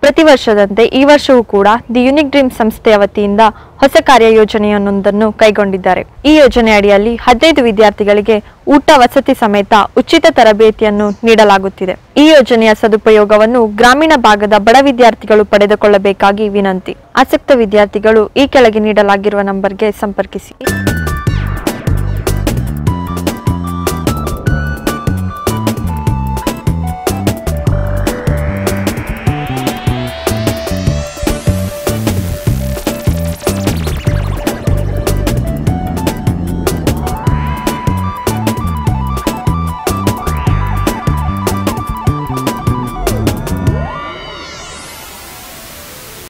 ಪ್ರತಿ ವರ್ಷದಂತೆ ಈ ವರ್ಷವೂ ಕೂಡ ದಿ ಯುನಿಕ್ ಡ್ರೀಮ್ ಸಂಸ್ಥೆಯ ವತಿಯಿಂದ ಹೊಸ ಕಾರ್ಯಯೋಜನೆಯೊಂದನ್ನು ಕೈಗೊಂಡಿದ್ದಾರೆ. ಈ ಯೋಜನೆ ಅಡಿಯಲ್ಲಿ 15 ವಿದ್ಯಾರ್ಥಿಗಳಿಗೆ ಊಟ ವಸತಿ ಸಮೇತ ಉಚಿತ ತರಬೇತಿಯನ್ನು ನೀಡಲಾಗುತ್ತಿದೆ. ಈ ಯೋಜನೆಯ ಸದುಪಯೋಗವನ್ನು ಗ್ರಾಮೀಣ ಭಾಗದ ಬಡ ವಿದ್ಯಾರ್ಥಿಗಳು ಪಡೆದುಕೊಳ್ಳಬೇಕಾಗಿ ವಿನಂತಿ. ಆಸಕ್ತ ವಿದ್ಯಾರ್ಥಿಗಳು ಈ ಕೆಳಗೆ ನೀಡಲಾಗಿರುವ ನಂಬರ್ಗೆ ಸಂಪರ್ಕಿಸಿ.